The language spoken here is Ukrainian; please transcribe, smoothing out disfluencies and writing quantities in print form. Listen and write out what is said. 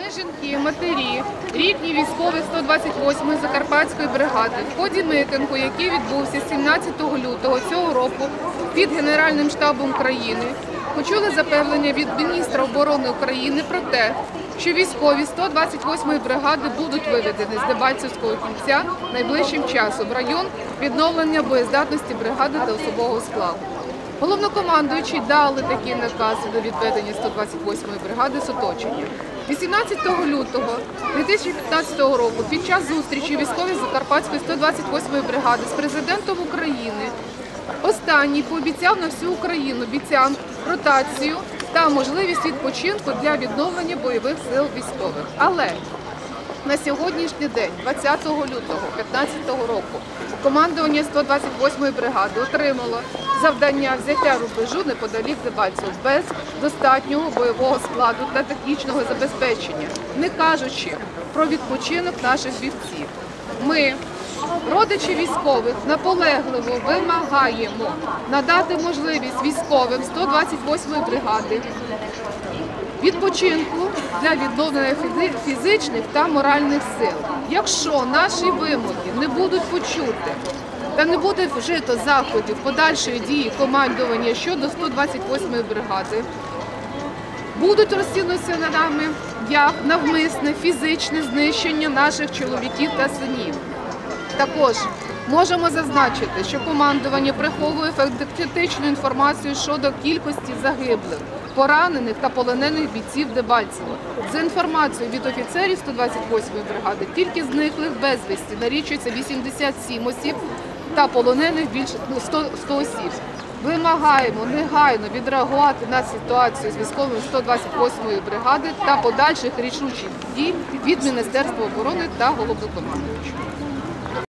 жінки, матері, рідні військових 128-ї Закарпатської бригади в ході мітингу, який відбувся 17 лютого цього року під Генеральним штабом країни, почули запевнення від міністра оборони України про те, що військові 128-ї бригади будуть виведені з Дебальцевського кільця найближчим часом в район відновлення боєздатності бригади та особового складу. Головнокомандуючі дали такі накази до відведення 128-ї бригади з оточення. 18 лютого 2015 року під час зустрічі військових Закарпатської 128-ї бригади з президентом України останній пообіцяв на всю Україну обіцянку, ротацію та можливість відпочинку для відновлення бойових сил військових. Але на сьогоднішній день, 20 лютого 2015 року, командування 128-ї бригади отримало завдання взяття рубежу неподалік Дебальцевого без достатнього бойового складу та технічного забезпечення, не кажучи про відпочинок наших бійців. Ми, родичі військових, наполегливо вимагаємо надати можливість військовим 128-ї бригади відпочинку для відновлення фізичних та моральних сил. Якщо наші вимоги не будуть почуті та не буде вжито заходів подальшої дії командування щодо 128-ї бригади, будуть розцінюватися нами як навмисне фізичне знищення наших чоловіків та синів. Також можемо зазначити, що командування приховує фактичну інформацію щодо кількості загиблих, поранених та полонених бійців Дебальцева. За інформацією від офіцерів 128-ї бригади, тільки зниклих безвісті налічується 87 осіб та полонених більше 100 осіб. Вимагаємо негайно відреагувати на ситуацію з військовими 128-ї бригади та подальших рішучих дій від Міністерства оборони та головнокомандуючого.